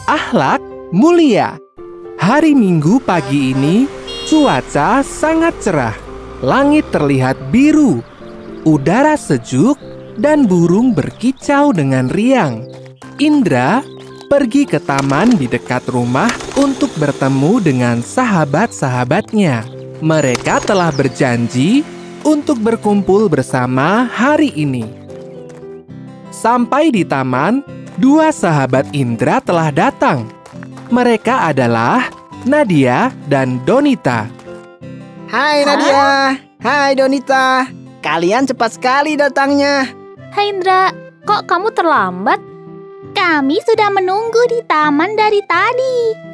berakhlak mulia. Hari Minggu pagi ini, cuaca sangat cerah. Langit terlihat biru, udara sejuk, dan burung berkicau dengan riang. Indra pergi ke taman di dekat rumah untuk bertemu dengan sahabat-sahabatnya. Mereka telah berjanji untuk berkumpul bersama hari ini. Sampai di taman, dua sahabat Indra telah datang. Mereka adalah Nadia dan Donita. Hai Nadia, hai Donita. Kalian cepat sekali datangnya. Hai Indra, kok kamu terlambat? Kami sudah menunggu di taman dari tadi.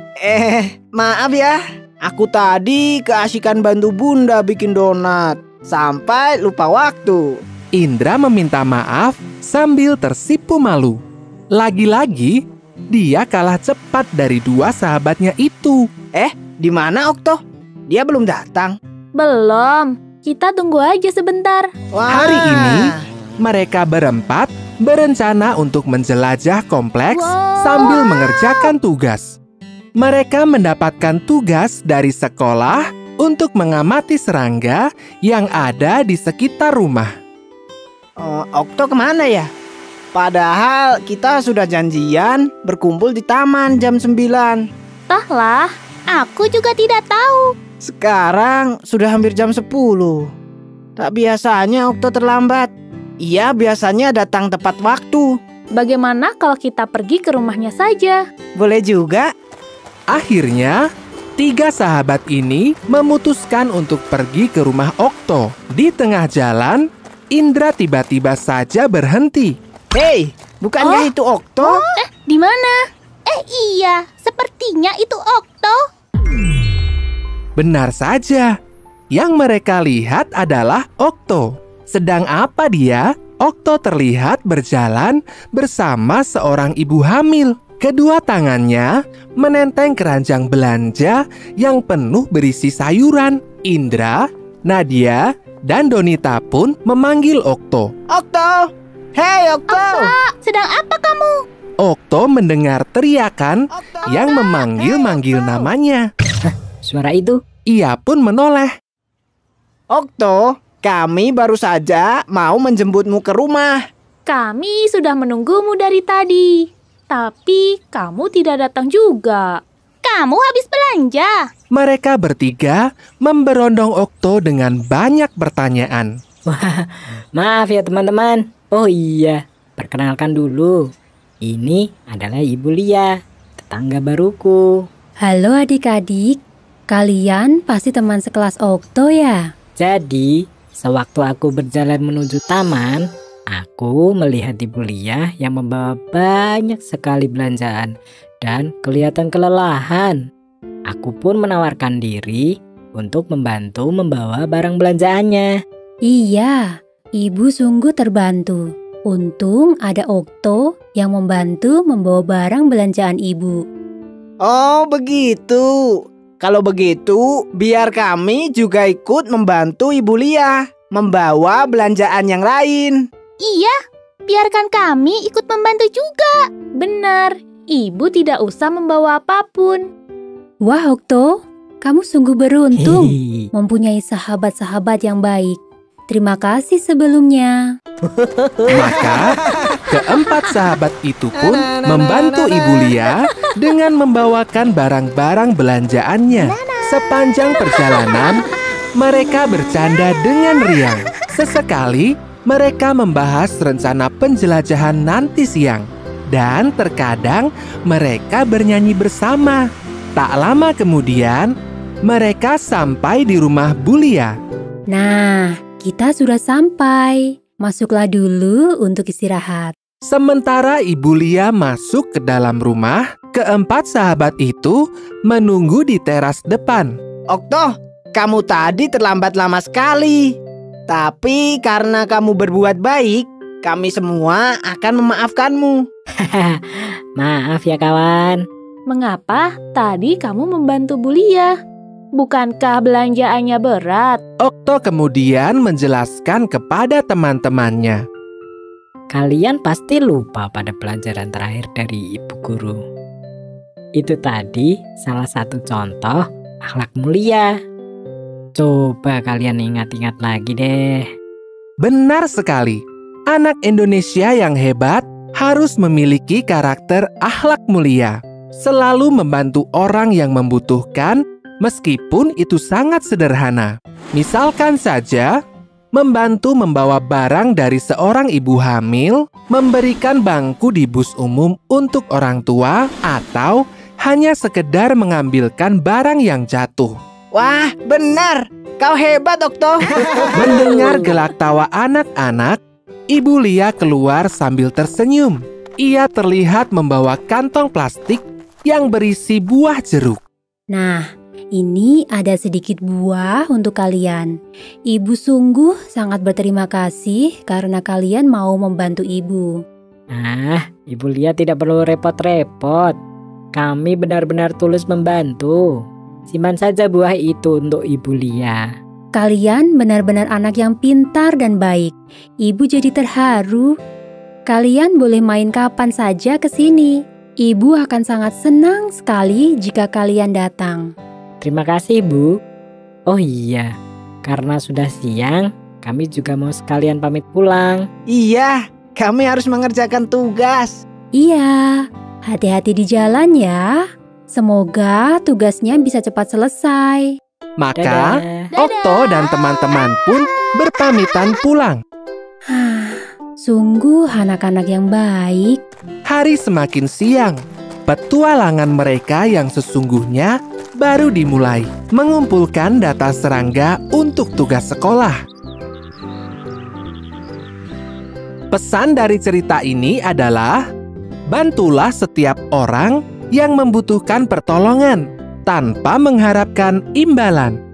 Maaf ya. Aku tadi keasikan bantu Bunda bikin donat. Sampai lupa waktu. Indra meminta maaf sambil tersipu malu. Lagi-lagi, dia kalah cepat dari dua sahabatnya itu. Di mana Okto? Dia belum datang. Belum, kita tunggu aja sebentar. Wah. Hari ini, mereka berempat berencana untuk menjelajah kompleks sambil mengerjakan tugas. Mereka mendapatkan tugas dari sekolah untuk mengamati serangga yang ada di sekitar rumah. Okto kemana ya? Padahal kita sudah janjian berkumpul di taman jam 9. Entahlah, Aku juga tidak tahu. Sekarang sudah hampir jam 10. Tak biasanya Okto terlambat. Ia biasanya datang tepat waktu. bagaimana kalau kita pergi ke rumahnya saja? Boleh juga. Akhirnya, tiga sahabat ini memutuskan untuk pergi ke rumah Okto. Di tengah jalan, Indra tiba-tiba saja berhenti. Hei, bukankah itu Okto? Di mana? Iya, sepertinya itu Okto. Benar saja, yang mereka lihat adalah Okto. Sedang apa dia? Okto terlihat berjalan bersama seorang ibu hamil. Kedua tangannya menenteng keranjang belanja yang penuh berisi sayuran. Indra, Nadia, dan Donita pun memanggil Okto. Okto! Hei Okto! Sedang apa kamu? Okto mendengar teriakan yang memanggil-manggil namanya. Suara itu? Ia pun menoleh. Okto, kami baru saja mau menjemputmu ke rumah. Kami sudah menunggumu dari tadi, tapi kamu tidak datang juga. Kamu habis belanja. Mereka bertiga memberondong Okto dengan banyak pertanyaan. Wah, maaf ya teman-teman. Oh iya, perkenalkan dulu. Ini adalah Ibu Lia, tetangga baruku. Halo adik-adik, kalian pasti teman sekelas Okto ya? Jadi, sewaktu aku berjalan menuju taman, aku melihat Ibu Lia yang membawa banyak sekali belanjaan dan kelihatan kelelahan. Aku pun menawarkan diri untuk membantu membawa barang belanjaannya. Iya, ibu sungguh terbantu. Untung ada Okto yang membantu membawa barang belanjaan ibu. Oh begitu. Kalau begitu, biar kami juga ikut membantu Ibu Lia membawa belanjaan yang lain. Iya, biarkan kami ikut membantu juga. Benar, ibu tidak usah membawa apapun. Wah Okto, kamu sungguh beruntung Hei. mempunyai sahabat-sahabat yang baik. Terima kasih sebelumnya. Maka, keempat sahabat itu pun membantu Ibu Lia dengan membawakan barang-barang belanjaannya. Sepanjang perjalanan, mereka bercanda dengan riang. Sesekali, mereka membahas rencana penjelajahan nanti siang. Dan terkadang, mereka bernyanyi bersama. Tak lama kemudian, mereka sampai di rumah Bu Lia. Nah, kita sudah sampai. Masuklah dulu untuk istirahat. Sementara Ibu Lia masuk ke dalam rumah, keempat sahabat itu menunggu di teras depan. Okto, kamu tadi terlambat lama sekali. Tapi karena kamu berbuat baik, kami semua akan memaafkanmu. Maaf ya kawan. Mengapa tadi kamu membantu Bu Lia? Bukankah belanjaannya berat? Okto kemudian menjelaskan kepada teman-temannya. Kalian pasti lupa pada pelajaran terakhir dari ibu guru. Itu tadi salah satu contoh akhlak mulia. Coba kalian ingat-ingat lagi deh. Benar sekali. Anak Indonesia yang hebat harus memiliki karakter akhlak mulia. Selalu membantu orang yang membutuhkan meskipun itu sangat sederhana. Misalkan saja, membantu membawa barang dari seorang ibu hamil, memberikan bangku di bus umum untuk orang tua, atau hanya sekedar mengambilkan barang yang jatuh. Wah, benar. Kau hebat, Okto. Mendengar gelak tawa anak-anak, Ibu Lia keluar sambil tersenyum. Ia terlihat membawa kantong plastik yang berisi buah jeruk. Nah, ini ada sedikit buah untuk kalian. Ibu sungguh sangat berterima kasih karena kalian mau membantu ibu. Ibu Lia tidak perlu repot-repot. Kami benar-benar tulus membantu. Simpan saja buah itu untuk Ibu Lia. Kalian benar-benar anak yang pintar dan baik. Ibu jadi terharu. Kalian boleh main kapan saja ke sini. Ibu akan sangat senang sekali jika kalian datang. Terima kasih, Bu. Oh iya, karena sudah siang, kami juga mau sekalian pamit pulang. Iya, kami harus mengerjakan tugas. Iya, hati-hati di jalan ya. Semoga tugasnya bisa cepat selesai. Maka, Dadah. Okto dan teman-teman pun berpamitan pulang. Sungguh anak-anak yang baik. Hari semakin siang. Petualangan mereka yang sesungguhnya baru dimulai, mengumpulkan data serangga untuk tugas sekolah. Pesan dari cerita ini adalah, bantulah setiap orang yang membutuhkan pertolongan tanpa mengharapkan imbalan.